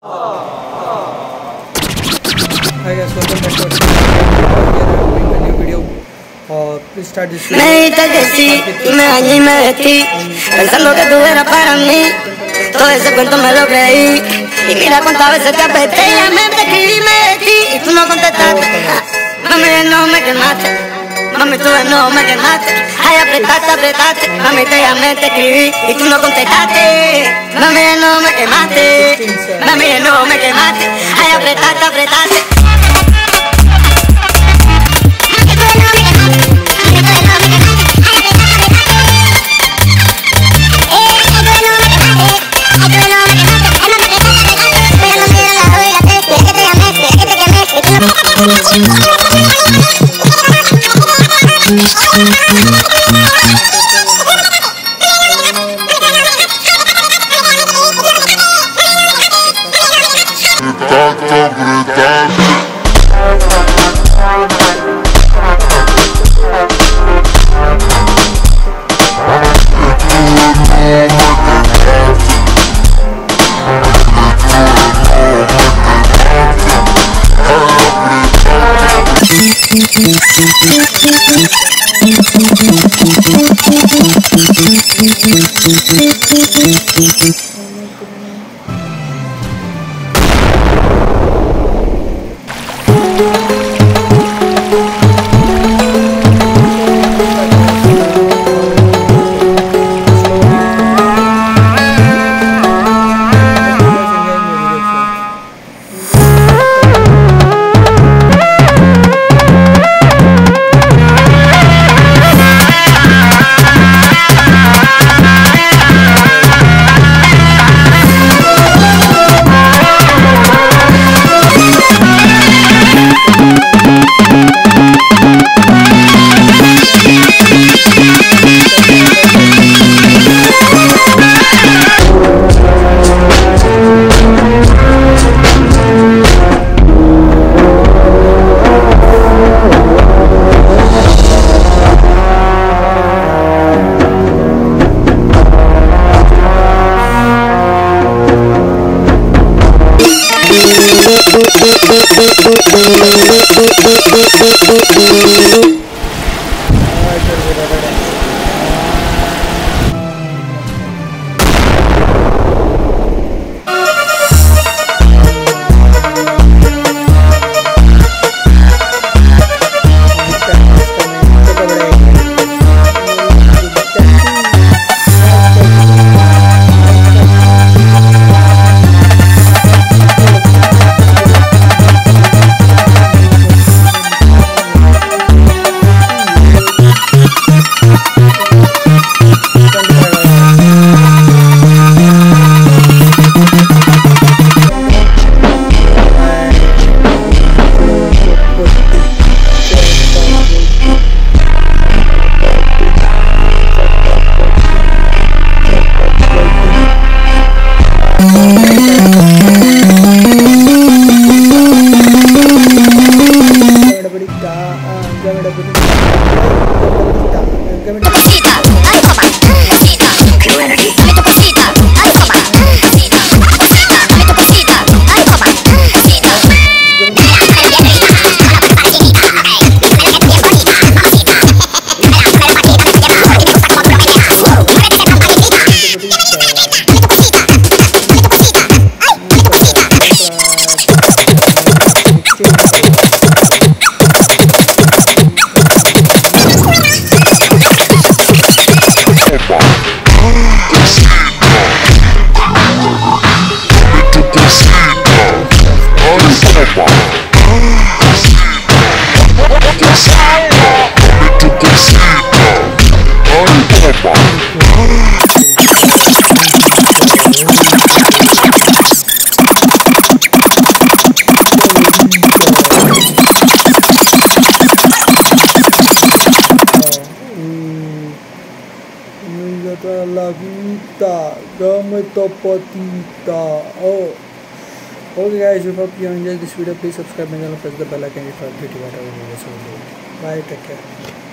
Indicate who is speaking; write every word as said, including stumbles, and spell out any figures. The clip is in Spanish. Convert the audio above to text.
Speaker 1: Hi guys, welcome back to our channel. Here I am doing a new video. और please start this video.
Speaker 2: Me dijiste que sí y me bañé y me vestí pensando que tú eras para mí. Todo ese cuento me lo creí y mira cuántas veces te apreté. Llamé, te escribí, me vestí y tú no contestaste. Mami, de no me quemaste. Mami, tú de no me quemaste. Ay, apretaste, apretaste. Mami, te llamé, te escribí y tú no contestaste. Mami, de no me quemaste. Mami, de no me quemaste. Ay, apretaste, apretaste.
Speaker 1: La vida, dame tu patita. Oh, okay guys, if you enjoyed this video, please subscribe my channel, press the bell icon if you are updated whatever videos. Bye, take care.